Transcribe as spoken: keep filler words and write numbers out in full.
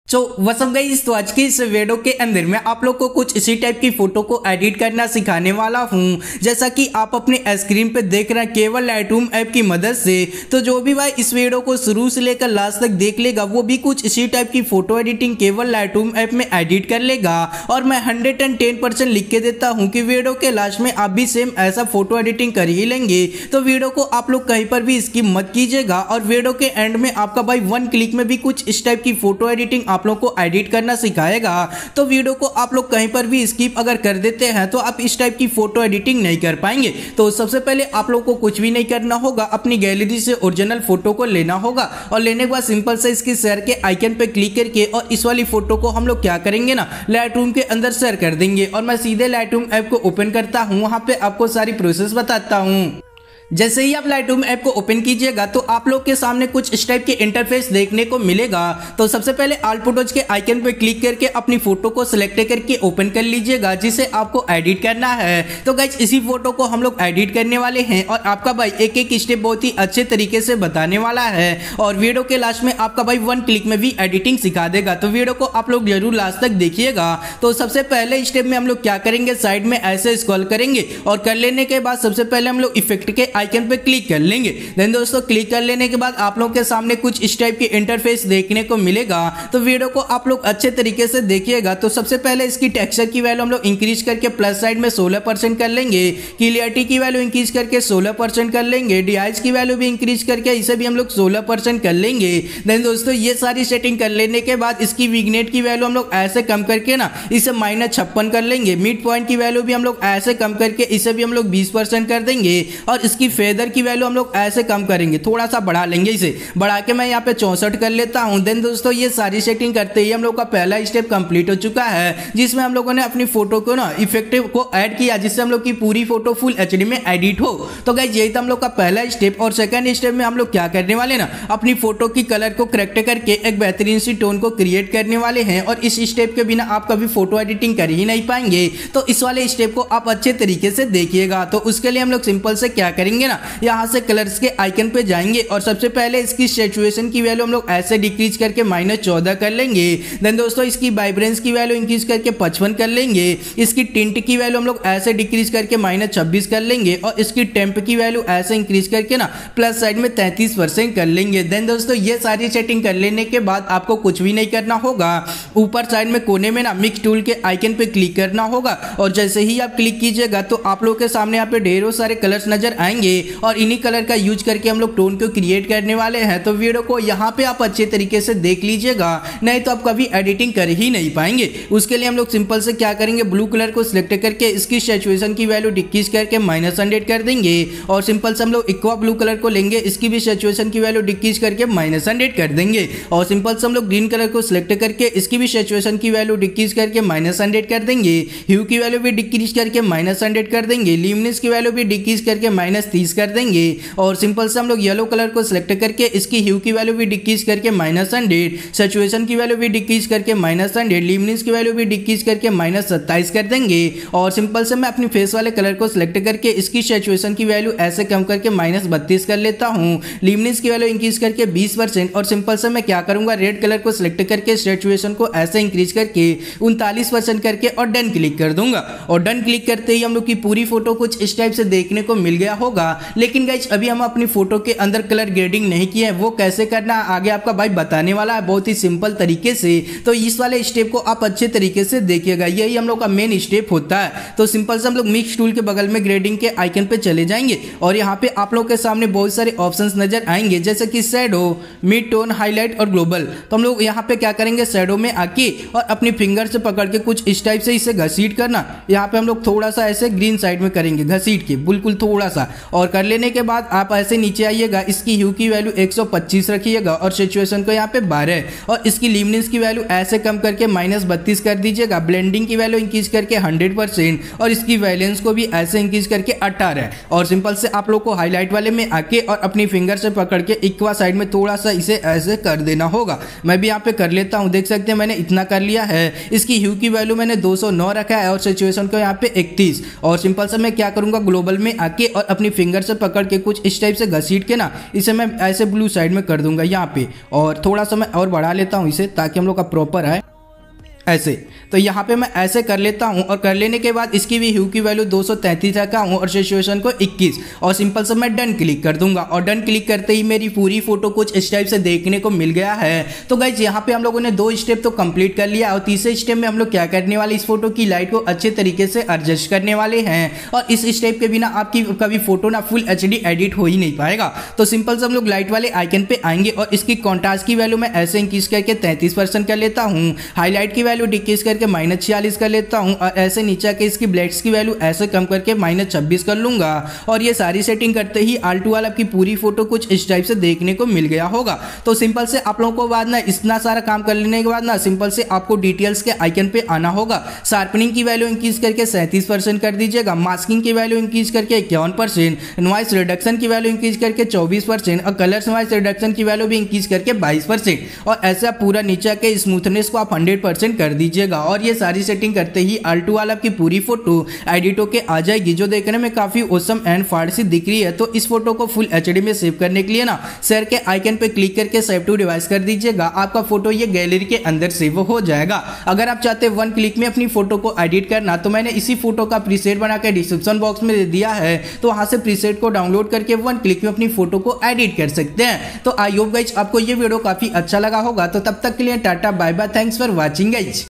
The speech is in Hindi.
सो व्हाट्स अप गाइस, तो आज की इस वीडियो के अंदर मैं आप लोग को कुछ इसी टाइप की फोटो को एडिट करना सिखाने वाला हूं। जैसा कि आप अपने स्क्रीन पे देख रहे हैं केवल लाइटरूम ऐप की मदद से। तो जो भी भाई इस वीडियो को शुरू से लेकर लास्ट तक देख लेगा वो भी कुछ इसी टाइप की फोटो एडिटिंग केवल लाइटरूम ऐप में एडिट कर लेगा। और मैं हंड्रेड एंड टेन परसेंट लिख के देता हूँ कि वीडियो के लास्ट में आप भी सेम ऐसा फोटो एडिटिंग कर ही लेंगे। तो वीडियो को आप लोग कहीं पर भी स्किप मत कीजिएगा और वीडियो के एंड में आपका भाई वन क्लिक में भी कुछ इस टाइप की फोटो एडिटिंग आप लोग को एडिट करना सिखाएगा। तो वीडियो को आप लोग कहीं पर भी स्किप अगर कर देते हैं तो आप इस टाइप की फोटो एडिटिंग नहीं कर पाएंगे। तो सबसे पहले आप लोग को कुछ भी नहीं करना होगा, अपनी गैलरी से ओरिजिनल फोटो को लेना होगा और लेने के बाद सिंपल से इसकी शेयर के आइकन पे क्लिक करके और इस वाली फोटो को हम लोग क्या करेंगे ना, लाइटरूम के अंदर शेयर कर देंगे। और मैं सीधे लाइटरूम ऐप को ओपन करता हूं, वहां पे आपको सारी प्रोसेस बताता हूं। जैसे ही आप लाइटरूम ऐप को ओपन कीजिएगा तो आप लोग के सामने कुछ इस टाइप के इंटरफेस देखने को मिलेगा। तो सबसे पहले ऑल फोटोज के आइकन पे क्लिक करके अपनी फोटो को सिलेक्ट करके ओपन कर लीजिएगा जिसे आपको एडिट करना है। तो गाइस इसी फोटो को हम लोग एडिट करने वाले हैं और आपका भाई एक एक स्टेप बहुत ही अच्छे तरीके से बताने वाला है और वीडियो के लास्ट में आपका भाई वन क्लिक में भी एडिटिंग सिखा देगा। तो वीडियो को आप लोग जरूर लास्ट तक देखिएगा। तो सबसे पहले स्टेप में हम लोग क्या करेंगे, साइड में ऐसे स्क्रॉल करेंगे और कर लेने के बाद सबसे पहले हम लोग इफेक्ट के आइकन पे क्लिक कर लेंगे। देन दोस्तों क्लिक कर लेने के बाद आप लोगों के सामने कुछ इस टाइप के इंटरफेस देखने को मिलेगा। तो वीडियो को आप लोग अच्छे तरीके से देखिएगा। तो सबसे पहले इसकी टेक्सचर की वैल्यू हम लोग इंक्रीज करके प्लस साइड में सोलह परसेंट कर लेंगे, क्लियरिटी की वैल्यू इंक्रीज करके सोलह परसेंट कर लेंगे, डीआईएस की वैल्यू भी इंक्रीज करके इसे भी हम लोग सोलह परसेंट कर लेंगे। देन दोस्तों ये सारी सेटिंग कर लेने के बाद इसकी विग्नेट की वैल्यू हम लोग ऐसे कम करके ना इसे माइनस छप्पन कर लेंगे। मिड पॉइंट की वैल्यू भी हम लोग ऐसे कम करके इसे भी हम लोग बीस परसेंट कर देंगे और इसकी फेदर की वैल्यू हम लोग ऐसे कम करेंगे, थोड़ा सा बढ़ा लेंगे, इसे बढ़ा के मैं यहाँ पे चौसठ कर लेता हूं। देन दोस्तों ये सारी सेटिंग करते ही हम लोग का पहला स्टेप कंप्लीट हो चुका है जिसमें हम लोगों ने अपनी फोटो को ना इफेक्टिव को ऐड किया जिससे हम लोग की पूरी फोटो फुल एचडी में एडिट हो। तो गाइस यही था हम लोग का पहला स्टेप। और सेकंड स्टेप में हम लोग क्या करने वाले ना, अपनी फोटो की कलर को करेक्ट करके एक बेहतरीन सी टोन को क्रिएट करने वाले हैं और इस स्टेप के बिना आप कभी फोटो एडिटिंग कर ही नहीं पाएंगे। तो इस वाले स्टेप को आप अच्छे तरीके से देखिएगा। तो उसके लिए हम लोग सिंपल से क्या करेंगे ना, यहाँ से कलर्स के आइकन पे जाएंगे और सबसे पहले इसकी सैचुरेशन की वैल्यू हम लोग ऐसे डिक्रीज करके माइनस चौदह कर लेंगे। देन दोस्तों इसकी वाइब्रेंस की वैल्यू इंक्रीज करके पचपन कर लेंगे। इसकी टिंट की वैल्यू हम लोग ऐसे डिक्रीज करके माइनस छब्बीस कर लेंगे और इसकी टेम्प की वैल्यू ऐसे इंक्रीज करके ना प्लस साइड में तैंतीस परसेंट कर लेंगे। देन दोस्तों ये सारी सेटिंग कर लेने के बाद आपको कुछ भी नहीं करना होगा, ऊपर साइड में कोने में ना मिक्स टूल के आइकन पे क्लिक करना होगा और जैसे ही आप क्लिक कीजिएगा तो आप लोग के सामने यहाँ पे ढेरों सारे कलर्स नजर आएंगे और इन्हीं कलर का यूज करके हम लोग टोन को क्रिएट करने वाले हैं। तो वीडियो को यहाँ पे आप अच्छे तरीके से देख लीजिएगा, नहीं तो आप कभी एडिटिंग कर ही नहीं पाएंगे। उसके लिए हम लोग सिंपल से क्या करेंगे, ब्लू कलर को सिलेक्ट करके इसकी सैचुरेशन की वैल्यू डिक्रीज करके माइनस हंड्रेड कर देंगे और सिंपल से हम लोग एक्वा ब्लू कलर को लेंगे, इसकी भी सैचुरेशन की वैल्यू डिक्रीज करके माइनस हंड्रेड कर देंगे और सिंपल से हम लोग ग्रीन कलर को सिलेक्ट करके इसकी भी सैचुरेशन की वैल्यू डिक्रीज करके माइनस हंड्रेड कर देंगे, ह्यू की वैल्यू भी डिक्रीज करके माइनस हंड्रेड कर देंगे, ल्यूमिनेंस की वैल्यू भी डिक्रीज करके माइनस तीस कर देंगे और सिंपल से हम लोग येलो कलर को सिलेक्ट करके इसकी ह्यू की वैल्यू भी डिक्रीज करके माइनस हंड्रेड, सैचुरेशन की वैल्यू भी डिक्रीज करके माइनस हंड्रेड, ल्यूमिनेंस की वैल्यू भी डिक्रीज करके माइनस सत्ताईस कर देंगे और सिंपल से मैं अपनी फेस वाले कलर को सिलेक्ट करके इसकी सैचुरेशन की वैल्यू ऐसे कम करके माइनस बत्तीस कर लेता हूँ, ल्यूमिनेंस की वैल्यू इंक्रीज करके बीस परसेंट और सिंपल से मैं क्या करूंगा, रेड कलर को सिलेक्ट करके सैचुरेशन को ऐसे इंक्रीज करके उनतालीस परसेंट करके और डन क्लिक कर दूंगा। और डन क्लिक करते ही हम लोग की पूरी फोटो कुछ इस टाइप से देखने को मिल गया होगा। लेकिन गाइस अभी हम अपनी फोटो के अंदर कलर ग्रेडिंग नहीं किया है, वो कैसे करना आगे आपका भाई बताने वाला है बहुत ही सिंपल तरीके से। तो इस वाले स्टेप को आप अच्छे तरीके से देखिएगा, यही हम लोग का मेन स्टेप होता है। तो सिंपल से हम लोग मिक्स टूल के बगल में ग्रेडिंग के आइकन पे चले जाएंगे और यहाँ पे आप लोग के सामने बहुत सारे ऑप्शंस नजर आएंगे जैसे कि शैडो, मिड टोन, हाईलाइट और ग्लोबल। तो हम लोग यहाँ पे क्या करेंगे, शैडो में आके और अपनी फिंगर से पकड़ के कुछ इस टाइप से इसे घसीट करना, यहाँ पे हम लोग थोड़ा सा ऐसे ग्रीन साइड में करेंगे घसीट के बिल्कुल थोड़ा सा और कर लेने के बाद आप ऐसे नीचे आइएगा, इसकी ह्यू की वैल्यू एक सौ पच्चीस रखिएगा और सिचुएशन को यहाँ पे बारह और इसकी ल्यूमिनेंस की वैल्यू ऐसे कम करके माइनस बत्तीस कर दीजिएगा, ब्लेंडिंग की वैल्यू इंक्रीज करके हंड्रेड परसेंट और इसकी वैलेंस को भी ऐसे इंक्रीज करके अठारह और सिंपल से आप लोग को हाईलाइट वाले में आके और अपनी फिंगर से पकड़ के इक्वा साइड में थोड़ा सा इसे ऐसे कर देना होगा। मैं भी यहाँ पे कर लेता हूँ, देख सकते हैं मैंने इतना कर लिया है। इसकी ह्यू की वैल्यू मैंने दो सौ नौ रखा है और सिचुएशन को यहाँ पे इकतीस और सिंपल से मैं क्या करूंगा, ग्लोबल में आके और अपनी फिंगर से पकड़ के कुछ इस टाइप से घसीट के ना इसे मैं ऐसे ब्लू साइड में कर दूंगा यहाँ पे, और थोड़ा सा मैं और बढ़ा लेता हूँ इसे ताकि हम लोग का प्रॉपर आए ऐसे। तो यहाँ पे मैं ऐसे कर लेता हूँ और कर लेने के बाद इसकी भी ह्यू की वैल्यू दो सौ तैंतीस रखा हूँ और सिचुएशन को इक्कीस, और सिंपल से मैं डन क्लिक कर दूंगा। और डन क्लिक करते ही मेरी पूरी फोटो कुछ इस टाइप से देखने को मिल गया है। तो गाइज यहाँ पे हम लोगों ने दो स्टेप तो कंप्लीट कर लिया, और तीसरे स्टेप में हम लोग क्या करने वाले, इस फोटो की लाइट को अच्छे तरीके से एडजस्ट करने वाले हैं। और इस स्टेप के बिना आपकी कभी फोटो ना फुल एच डी एडिट हो ही नहीं पाएगा। तो सिंपल से हम लोग लाइट वाले आइकन पे आएंगे और इसकी कॉन्ट्रास्ट की वैल्यू मैं ऐसे इंक्रीज करके तैंतीस परसेंट कर लेता हूँ, हाईलाइट की वैल्यू डिक्रीज करके माइनस छियालीस कर लेता हूं, और ऐसे नीचे के इसकी ब्लेड्स की वैल्यू ऐसे कम करके माइनस छब्बीस कर लूंगा। और ये सारी सेटिंग करते ही आल टू आल आपकी पूरी फोटो कुछ इस टाइप से देखने को मिल गया होगा। तो सिंपल से आप लोगों को बाद ना इतना सारा काम कर लेने के बाद ना सिंपल से आपको डिटेल्स के आइकन पे आना होगा। शार्पनिंग की वैल्यू इंक्रीज करके सैंतीस परसेंट कर दीजिएगा, मास्किंग की वैल्यू इंक्रीज करके इक्यावन परसेंट, नॉइस रिडक्शन की वैल्यू इंक्रीज करके चौबीस परसेंट, और कलर नॉइस रिडक्शन की वैल्यू भी इंक्रीज करके बाईस परसेंट, और ऐसे आप पूरा नीचे के स्मूथनेस को आप हंड्रेड परसेंट कर दीजिएगा। और ये सारी सेटिंग करते ही आल टू आल आपकी पूरी फोटो एडिट होके आ जाएगी, जो देखने में काफी औसम एंड फाड़सी दिख रही है। तो इस फोटो को फुल एचडी में सेव करने के लिए ना शेयर के आइकन पे क्लिक करके सेव टू डिवाइस कर दीजिएगा, आपका फोटो ये गैलरी के अंदर सेव हो जाएगा। अगर आप चाहते हैं वन क्लिक में अपनी फोटो को एडिट करना, तो मैंने इसी फोटो का प्रीसेट बना के डिस्क्रिप्शन बॉक्स में दे दिया है, तो वहां से प्रीसेट को डाउनलोड करके वन क्लिक में अपनी फोटो को एडिट कर सकते हैं। तो आई होप गाइस आपको ये वीडियो काफी अच्छा लगा होगा। तो तब तक के लिए tata bye bye, thanks for watching guys.